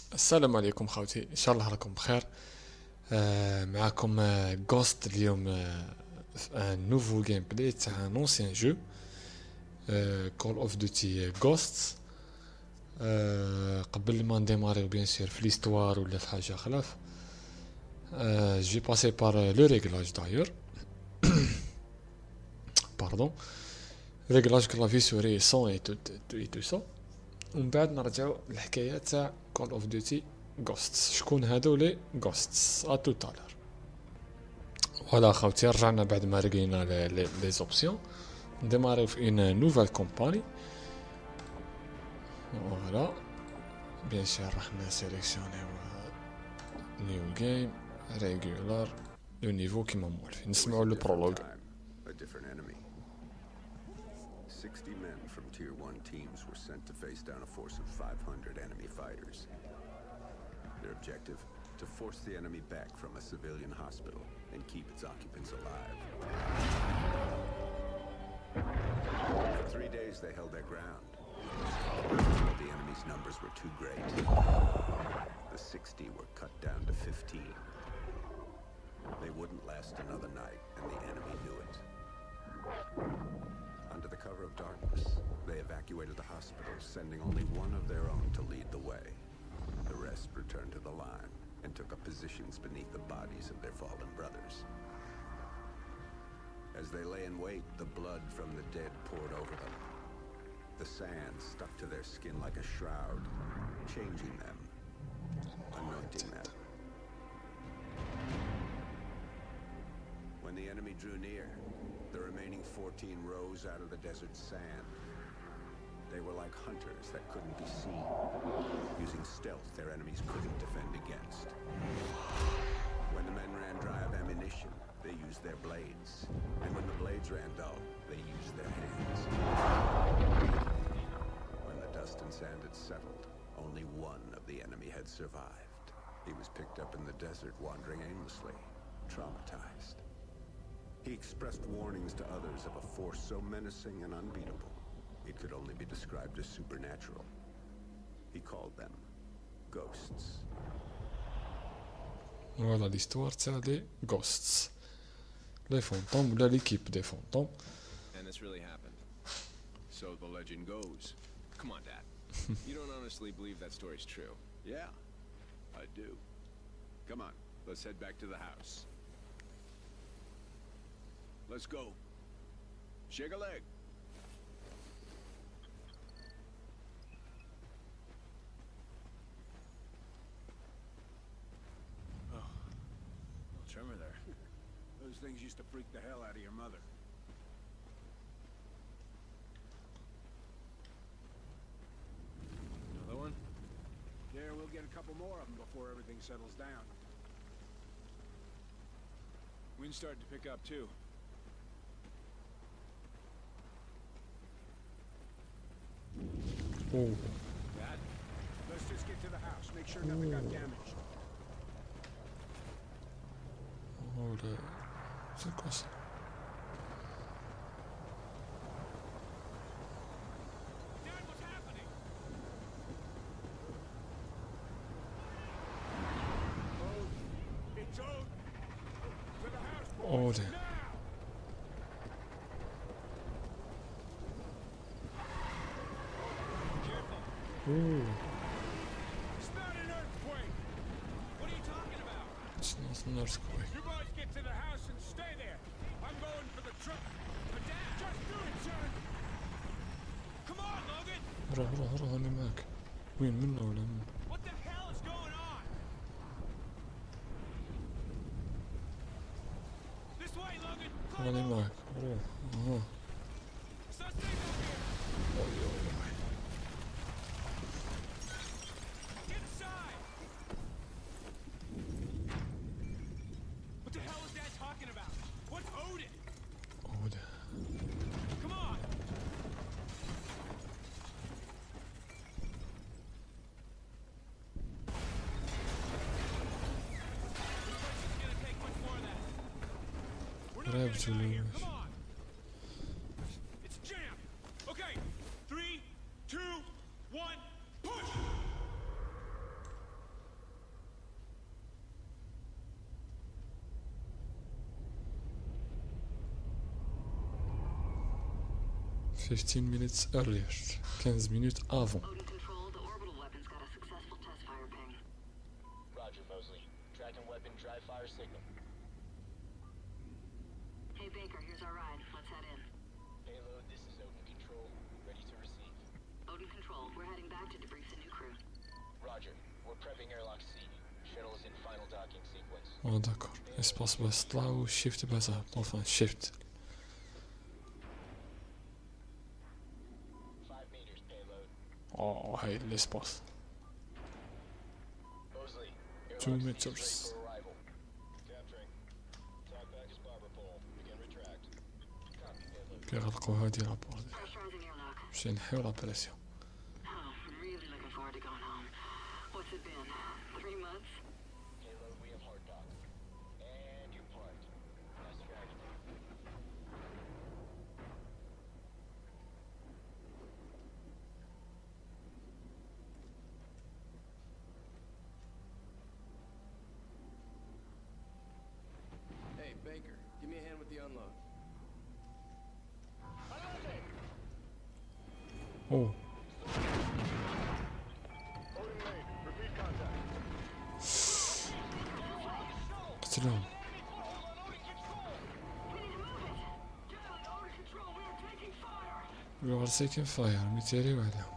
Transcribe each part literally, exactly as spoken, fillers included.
السلام عليكم خوتي، ان شاء الله راكم بخير. آه معكم جوست اليوم، آه في ان نوفو جيم بلاي تاع ان اونسيان جو، كول اوف دوتي جوست. قبل ما نديماريو بيان سور في ليستوار ولا في حاجه خلاف، آه جي باسي بار لو ريغلاج دايور. باردون، ريغلاج كلافي سوري سون اي تو اي تو سا. ومن بعد نرجعو للحكايه تاع كول اوف دوتي جوست. شكون هادو لي جوستس؟ ا تو تالر. فوالا خوتي، رجعنا بعد ما رقينا لي لي لي زوبسيون. نديماريو في اون نوفال كومباني. فوالا بيان سور راح نسيليكسيونيو نيو جيم ريغولار لو نيفو كيما موالفين. نسمعو لو برولوغ. A different enemy. Sixty men from Tier One teams were sent to face down a force of five hundred enemy fighters. Their objective: to force the enemy back from a civilian hospital and keep its occupants alive. For three days they held their ground. But the enemy's numbers were too great. The sixty were cut down to fifteen. They wouldn't last another night, and the enemy knew it. Under the cover of darkness, they evacuated the hospital, sending only one of their own to lead the way. The rest returned to the line and took up positions beneath the bodies of their fallen brothers. As they lay in wait, the blood from the dead poured over them. The sand stuck to their skin like a shroud, changing them, anointing them. When the enemy drew near, the remaining fourteen rose out of the desert sand. They were like hunters that couldn't be seen, using stealth their enemies couldn't defend against. When the men ran dry of ammunition, they used their blades. And when the blades ran dull, they used their hands. When the dust and sand had settled, only one of the enemy had survived. He was picked up in the desert, wandering aimlessly, traumatized. He expressed warnings to others of a force so menacing and unbeatable, it could only be described as supernatural. He called them ghosts. فوالا l'histoire تاع لي ghosts، لي فونتوم ولا ليكيب دي فونتوم. And this really happened. So the legend goes. Come on, Dad. You don't honestly believe that story's true? Yeah, I do. Come on, let's head back to the house. Let's go. Shake a leg. Oh, no tremor there. Those things used to freak the hell out of your mother. Another one? Yeah, we'll get a couple more of them before everything settles down. Wind's starting to pick up too. اوه Dad, let's just get to the house. Make sure nothing got damaged. ولا سي كوا سا؟ Dad, what's happening? Oh, it's Ode. To the house, boys. Ode. Now! اوه It's not an earthquake. What are you talking about? اتس نوت ان ايرثكويك. You boys get to the house and stay there. I'm going for the truck. But Dad, just do it, son. Come on, Logan. روح روح روح انا معاك. وين منا ولا من؟ What the hell is going on? This way, Logan. Climb راني over. معاك روح. اها Suspect up here. وي وي وي. Get inside. What the hell is Dad talking about? What's Odin? اوه Come on. This place isn't gonna take much more of that. We're not Grab getting out of here. Julius. Come on. It's jammed. Okay. Three, two, one, push. fifteen minutes earlier. quinze minutes avant. Odin Control, the orbital weapon's got a successful test fire ping. Roger, Mosley. Tracking weapon dry fire signal. Hey Baker, here's our ride. Let's head in. Payload, this is Odin Control. Ready to receive. Odin Control, we're heading back to debrief the new crew. Roger. We're prepping airlock C. Shuttle is in final docking sequence. Oh d'accord. Espace باش طلع و shift باش هبط. Enfin shift. Five meters payload. Oh هاي الاسباس. Mosley. Two airlock C is meters. ready for arrival. Capturing. Talk back is barber pole. Begin retract. Copy payload. كيغلقوا هادي لابور. Pressurizing airlock. باش نحيو لا بريسيون. Oh, I'm really looking forward to going home. What's it been? Three months? Payload, we have hard dock. And you're parked. Nice strategy. Hey, Baker, give me a hand with the unload. اوه قتلهم. We are taking fire. ميتيري وعليهم.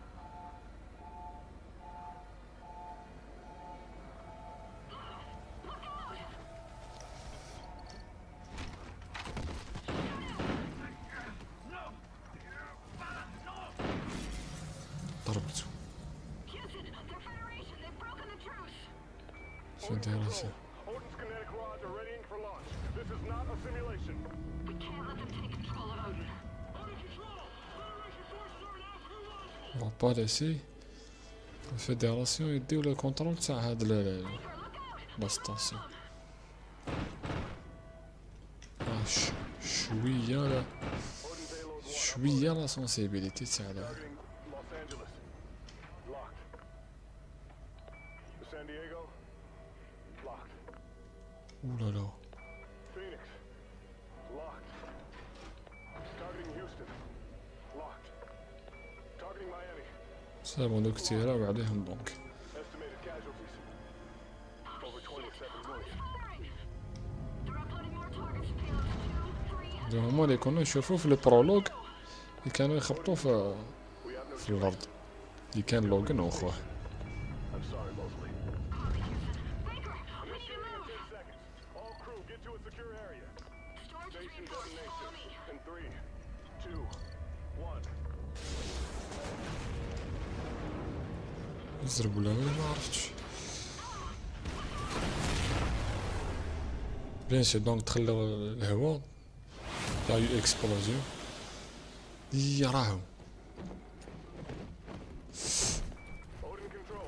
ضربته. Houston, they're Federation. They've broken the truce. شو ندير راسي؟ Odin's kinetic rods are readying for launch. This is not a simulation. We can't let them take control of Odin. Odin Control! Federation forces are now crew launching! On va pas laisser الفيدراسيون يديو لو كونترول تاع هاد ال- لا ستاسيون. آه ش- شوية لا Odin payload one شوية لا سونسيبيليتي تاع ال- targeting Los Angeles. Locked. To San Diego. Locked. اولا لا. Phoenix. Locked. Targeting Houston. Locked. Targeting Miami. صابون دوك تيراو عليهم دونك. Estimated casualties. Over twenty-seven million. Firing! They're uploading more targets to payloads two, three, and دو هما اللي كنا نشوفو في البرولوج اللي كانوا يخبطوا في We have no في الارض اللي كان لوغن واخوه. I'm sorry, Mosley. copy, Houston. Baker, we need to move. Ten seconds. All crew, get to a secure area. Storage is Station reinforced. Follow detonation. me. In three, two, one. يزربوا لها ولا ما عرفتش. بيان سور دونك تخلوا الهواء لا يو اكسبلوزيون دي راهو. Odin Control.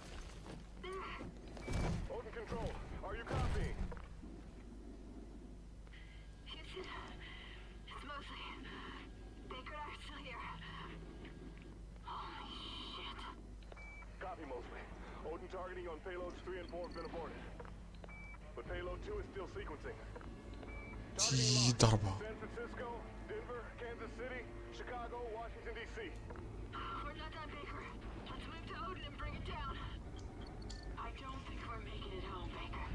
Odin Control, are you copying? Houston, it's Mosley. Baker and I are still here. Holy shit. Copy, Mosley. Odin targeting on payloads three and four have been aborted. But payload two is still sequencing. تي ضربة. San Francisco, Denver, Kansas City, Chicago, Washington, D C. We're not done, Baker. Let's move to Odin and bring it down. I don't think we're making it home, Baker.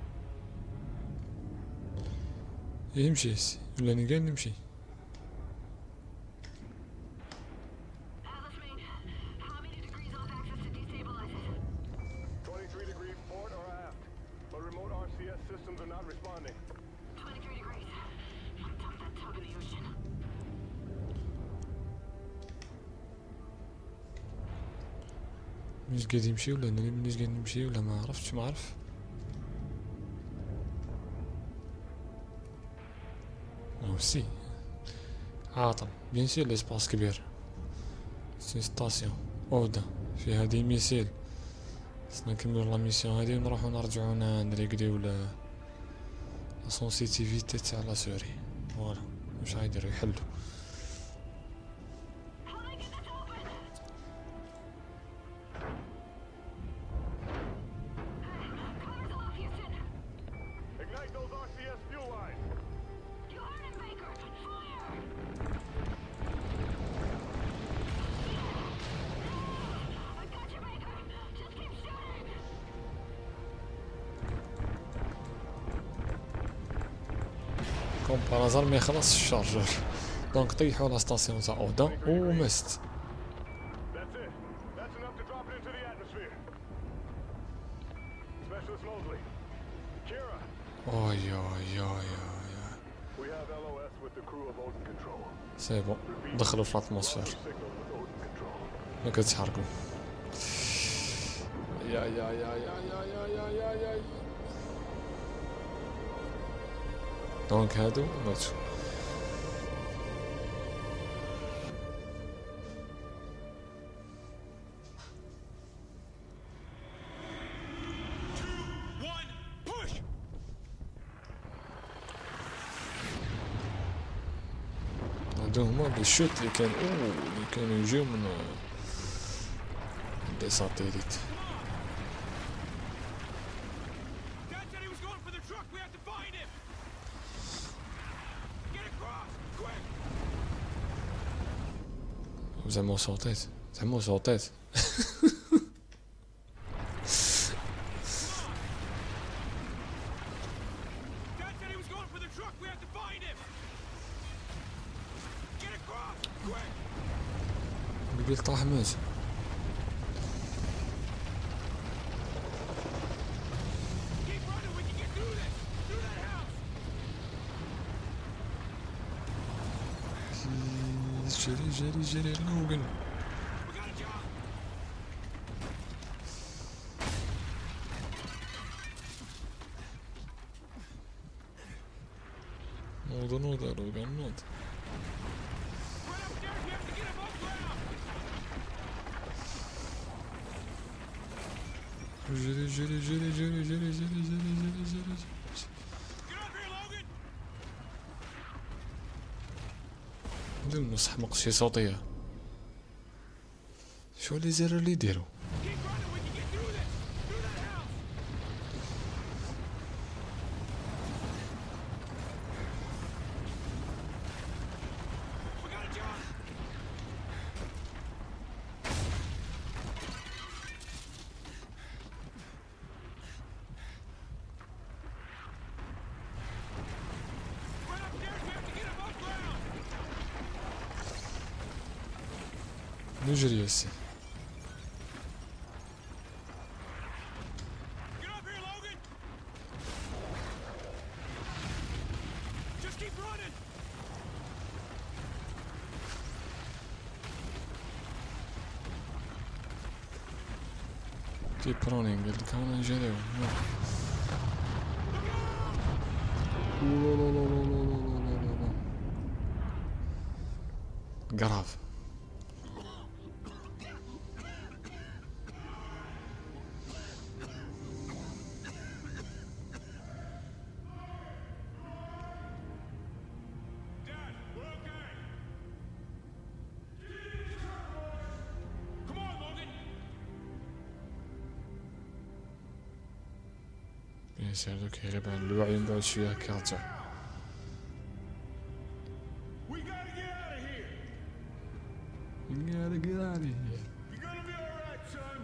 يمشي هسي ولا نقال نمشي. Atlas main, how many degrees off access to destabilize it? twenty-three degree port or aft. But remote R C S systems are not responding. twenty-three degrees. Dump that tug in the ocean. منيش قاعد يمشي ولا أنا منيش قاعد نمشي ولا ما عرفتش ما عرف. أو سي عاطل بيان سور ليسباس كبير. سي ستاسيون أودا فيها دي ميسيل. خصنا نكملو لا ميسيون هادي ونروحو نرجعو نريقليو لا لا سونسيتيفيتي تاع لا سوري. فوالا واش غايديرو يحلو. How do I get this open? Car's off, Houston. Ignite those R C S fuel lines. You heard him, Baker. Fire! كوم بارازار ما يخلص الشارجر. دونك طيحوا لا ستاسيون تاع اودان ومست. That's it. That's enough to drop it into the atmosphere. Specialist Mosley. Kira. اوي اوي اوي اوي. We have L O S with the crew of Odin Control. سي بون دخلوا في الاتموسفير. Signal with Odin Control. ما كتحركوا. يا يا يا يا يا يا يا يا يا. دونك هادو ماتوا. One, push! هادو هما لي شوت اللي كانوا اللي كانوا يجيو من لي ساتيليت. Dad said he was going for the truck. We have to find him. Get across, quick! زعما صوتيت زعما صوتيت. Dad said he was going for the truck. We have to find him. Get across, quick! قبيل طاح مات. Keep running. We can get through this. Through that house. جري جري جري لوغن. We got a job. نوض نوض لوغن نوض. Run upstairs. We have to get above ground. جري جري جري جري جري جري جري جري جري. Get up here, Logan. بدون نسحمق شي صوتية. شو لي زر اللي يديرو؟ Keep running. We can get through this. Through that house. We got a job. Run upstairs. We have to get above ground. نجري هسي. Get up here, Logan. Just keep running. كيب رونينغ قلت لك انا نجريو. قراف. Dad, we're okay. Come on, Logan. ياسر هذا كيغيب عن الوعي من بعد شوية كيرجع. We gotta get out of here. Gotta get out of here. You're gonna be all right, son.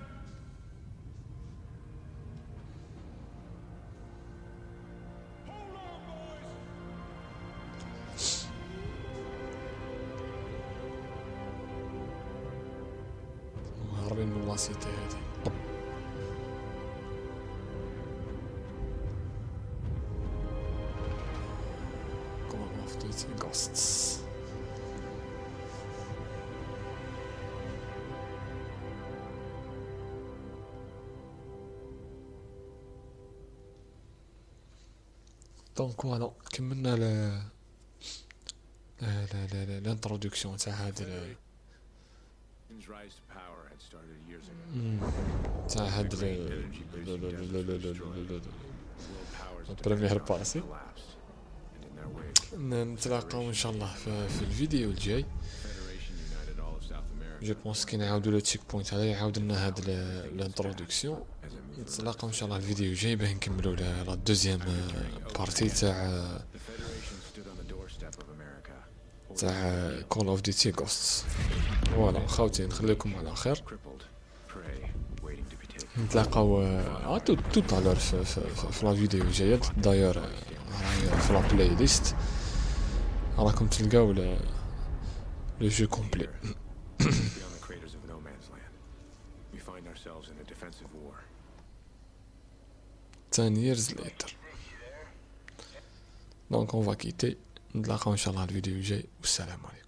Hold on, boys. هاربين من لاسيتي هادي. Call of Duty Ghosts. دونك فوالا كملنا ل لا لا لا لا الانترودكسيون تاع هاد ال- His rise to power had started years ago. مم، تاع هاد ال- Energy لا- producing لا- لا- لا- لا- لا- لا- لا- لا- World powers La of première different powers partie. collapsed, and in their wake, ن- نتلاقاو ان شاء الله في, في الفيديو الجاي. Federation united all of South America جو بونس كي نعاودو لو تشيك بوينت هذا يعاود لنا هاد ال- الانترودكسيون. as a move. نتلاقاو ان شاء الله الفيديو الجاي باه نكملو لا لا دوزيام بارتي تاع The Federation stood on the doorstep of America. تاع كول اوف ديوتي غوستس. فوالا خوتي نخليكم على خير. Crippled, prey, waiting to be taken. نتلاقاو اه تو تو طالور في, في, في, في لا فيديو الجايه داير راهي في لا بلاي ليست. راكم تلقاو لو جو كومبلي. Beyond the craters of no man's land, we find ourselves in a defensive war. ten years later. دونك اون فا كيتي، نتلاقاو ان شاء الله الفيديو الجاي، والسلام عليكم.